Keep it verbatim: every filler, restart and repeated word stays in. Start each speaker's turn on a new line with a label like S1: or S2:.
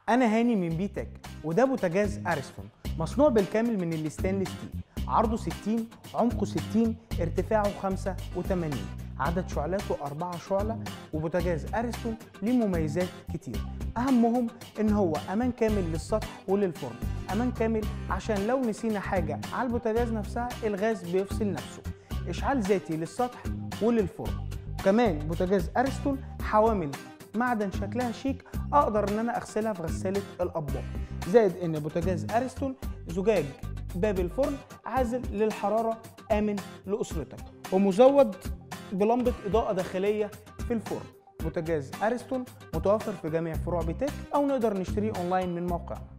S1: انا هاني من بيتك، وده بوتاجاز ارستون مصنوع بالكامل من الستانلس ستيل. عرضه ستين، عمقه ستين، ارتفاعه خمسة وتمانين، عدد شعلاته أربعة شعلة. وبوتاجاز ارستون ليه مميزات كتير، اهمهم ان هو امان كامل للسطح وللفرن. امان كامل عشان لو نسينا حاجه على البوتاجاز نفسها الغاز بيفصل نفسه. اشعال ذاتي للسطح وللفرن. كمان بوتاجاز ارستون حوامل معدن شكلها شيك، اقدر ان انا اغسلها في غساله الاطباق. زائد ان بوتاجاز ارستون زجاج باب الفرن عازل للحراره، امن لاسرتك، ومزود بلمبه اضاءه داخليه في الفرن. بوتاجاز ارستون متوفر في جميع فروع بيتك، او نقدر نشتريه اونلاين من موقعنا.